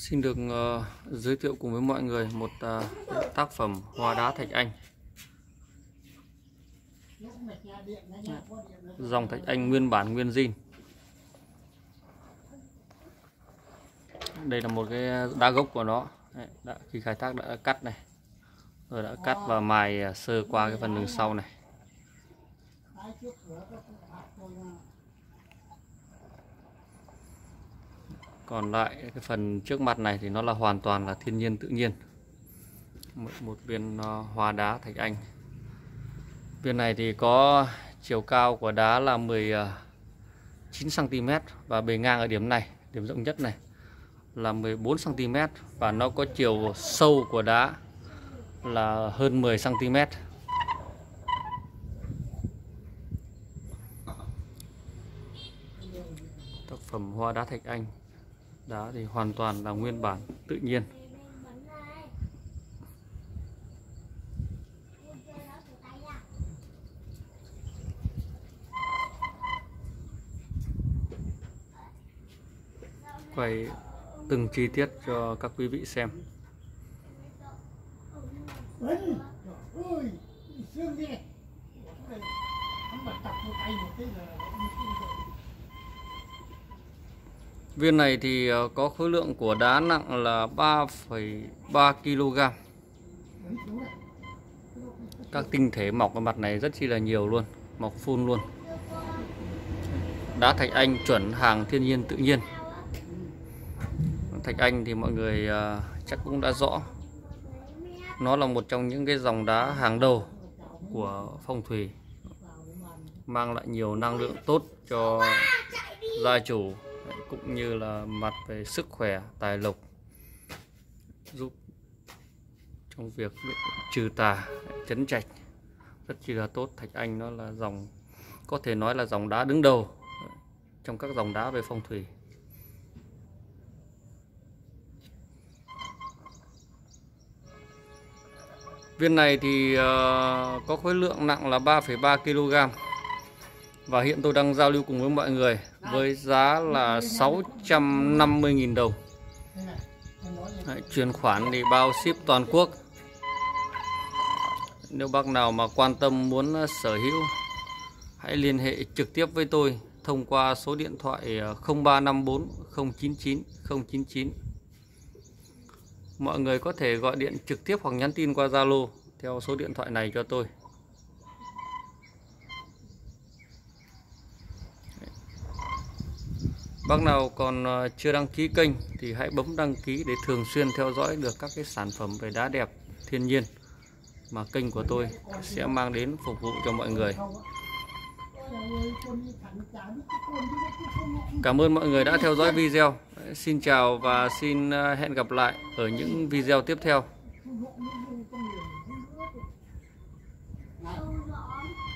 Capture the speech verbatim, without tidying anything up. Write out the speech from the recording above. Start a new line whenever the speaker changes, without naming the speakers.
Xin được uh, giới thiệu cùng với mọi người một uh, tác phẩm hoa đá thạch anh. Dòng thạch anh nguyên bản nguyên zin. Đây là một cái đá gốc của nó. Đấy, đã, khi khai thác đã cắt này, rồi đã cắt và mài sơ qua cái phần đường sau này. Còn lại cái phần trước mặt này thì nó là hoàn toàn là thiên nhiên tự nhiên. Một, một viên uh, hoa đá thạch anh. Viên này thì có chiều cao của đá là mười chín xăng ti mét và bề ngang ở điểm này, điểm rộng nhất này là mười bốn xăng ti mét, và nó có chiều sâu của đá là hơn mười xăng ti mét. Tác phẩm hoa đá thạch anh. Đá thì hoàn toàn là nguyên bản tự nhiên. Quay từng chi tiết cho các quý vị xem. Viên này thì có khối lượng của đá nặng là ba phẩy ba ki lô gam. Các tinh thể mọc ở mặt này rất chi là nhiều luôn, mọc phun luôn. Đá thạch anh chuẩn hàng thiên nhiên tự nhiên. Thạch anh thì mọi người chắc cũng đã rõ, nó là một trong những cái dòng đá hàng đầu của phong thủy, mang lại nhiều năng lượng tốt cho gia chủ, cũng như là mặt về sức khỏe, tài lộc, giúp trong việc trừ tà, trấn trạch, rất chi là tốt. Thạch anh nó là dòng, có thể nói là dòng đá đứng đầu trong các dòng đá về phong thủy. Viên này thì uh, có khối lượng nặng là ba phẩy ba ki lô gam. Và hiện tôi đang giao lưu cùng với mọi người với giá là sáu trăm năm mươi nghìn đồng. Đấy, chuyển khoản thì bao ship toàn quốc. Nếu bác nào mà quan tâm muốn sở hữu, hãy liên hệ trực tiếp với tôi thông qua số điện thoại không ba năm bốn không chín chín không chín chín. Mọi người có thể gọi điện trực tiếp hoặc nhắn tin qua Zalo theo số điện thoại này cho tôi. Bác nào còn chưa đăng ký kênh thì hãy bấm đăng ký để thường xuyên theo dõi được các cái sản phẩm về đá đẹp thiên nhiên mà kênh của tôi sẽ mang đến phục vụ cho mọi người. Cảm ơn mọi người đã theo dõi video. Xin chào và xin hẹn gặp lại ở những video tiếp theo.